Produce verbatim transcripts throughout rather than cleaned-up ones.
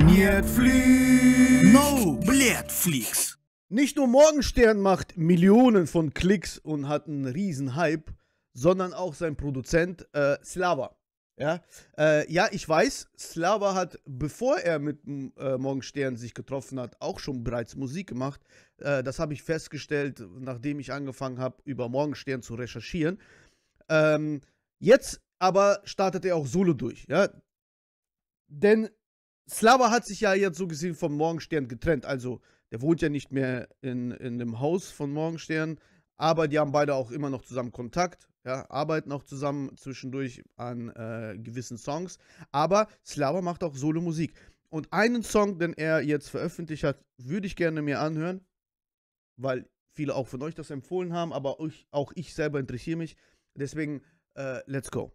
Netflix. No, Netflix. Nicht nur Morgenstern macht Millionen von Klicks und hat einen riesen Hype, sondern auch sein Produzent äh, Slava. Ja? Äh, ja, ich weiß, Slava hat, bevor er mit äh, Morgenstern sich getroffen hat, auch schon bereits Musik gemacht. Äh, das habe ich festgestellt, nachdem ich angefangen habe, über Morgenstern zu recherchieren. Ähm, jetzt aber startet er auch solo durch. Ja? Denn Slava hat sich ja jetzt so gesehen vom Morgenstern getrennt. Also, der wohnt ja nicht mehr in, in dem Haus von Morgenstern, aber die haben beide auch immer noch zusammen Kontakt, ja, arbeiten auch zusammen zwischendurch an äh, gewissen Songs. Aber Slava macht auch Solo-Musik. Und einen Song, den er jetzt veröffentlicht hat, würde ich gerne mir anhören, weil viele auch von euch das empfohlen haben, aber ich, auch ich selber interessiere mich. Deswegen, äh, let's go.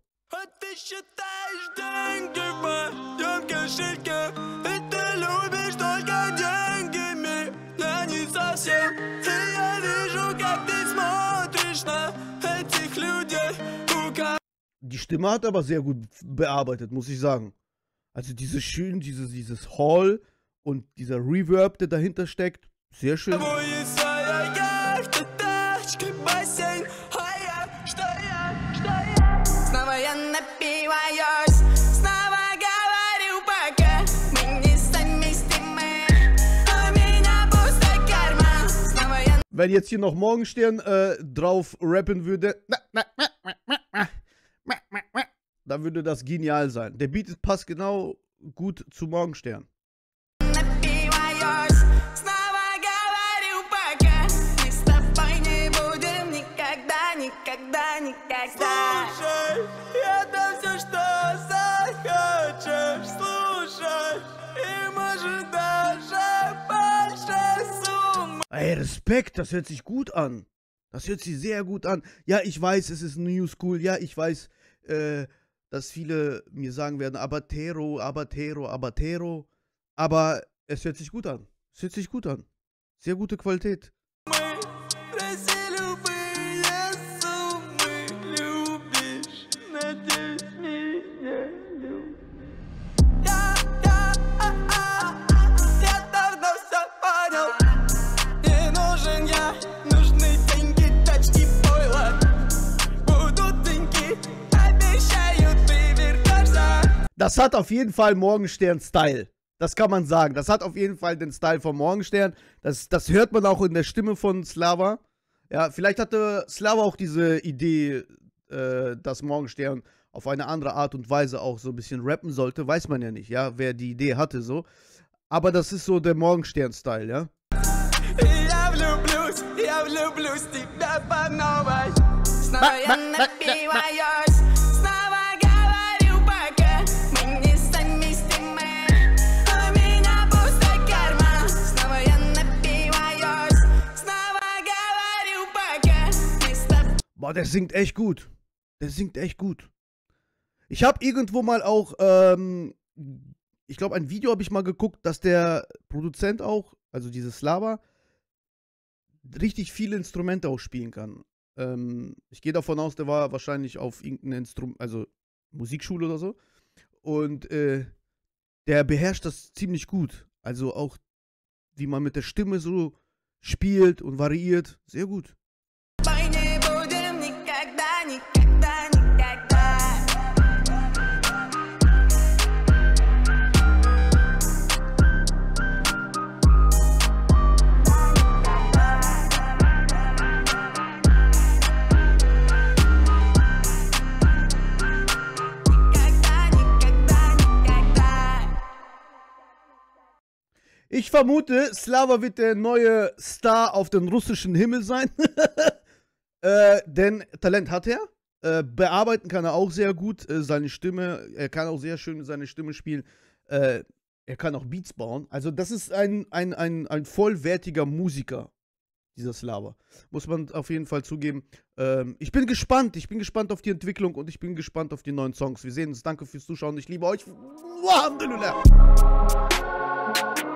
Die Stimme hat aber sehr gut bearbeitet, muss ich sagen. Also diese schön, dieses, dieses Hall und dieser Reverb, der dahinter steckt, sehr schön. Wenn jetzt hier noch Morgenstern äh, drauf rappen würde, dann würde das genial sein. Der Beat passt genau gut zu Morgenstern. Ey, Respekt, das hört sich gut an. Das hört sich sehr gut an. Ja, ich weiß, es ist New School. Ja, ich weiß, äh, dass viele mir sagen werden, Abatero, Abatero, Abatero. Aber es hört sich gut an. Es hört sich gut an. Sehr gute Qualität. Das hat auf jeden Fall Morgenstern-Style. Das kann man sagen. Das hat auf jeden Fall den Style von Morgenstern. Das, das hört man auch in der Stimme von Slava. Ja, vielleicht hatte Slava auch diese Idee, äh, dass Morgenstern auf eine andere Art und Weise auch so ein bisschen rappen sollte. Weiß man ja nicht, ja, wer die Idee hatte so. Aber das ist so der Morgenstern-Style, ja. Boah, der singt echt gut. Der singt echt gut. Ich habe irgendwo mal auch, ähm, ich glaube, ein Video habe ich mal geguckt, dass der Produzent auch, also dieses Slava, richtig viele Instrumente auch spielen kann. Ähm, ich gehe davon aus, der war wahrscheinlich auf irgendeinem Instrument, also Musikschule oder so. Und äh, der beherrscht das ziemlich gut. Also auch, wie man mit der Stimme so spielt und variiert. Sehr gut. Ich vermute, Slava wird der neue Star auf dem russischen Himmel sein. äh, denn Talent hat er. Äh, bearbeiten kann er auch sehr gut. Äh, seine Stimme, er kann auch sehr schön seine Stimme spielen. Äh, er kann auch Beats bauen. Also das ist ein, ein, ein, ein vollwertiger Musiker, dieser Slava. Muss man auf jeden Fall zugeben. Ähm, ich bin gespannt. Ich bin gespannt auf die Entwicklung und ich bin gespannt auf die neuen Songs. Wir sehen uns. Danke fürs Zuschauen. Ich liebe euch. Alhamdulillah.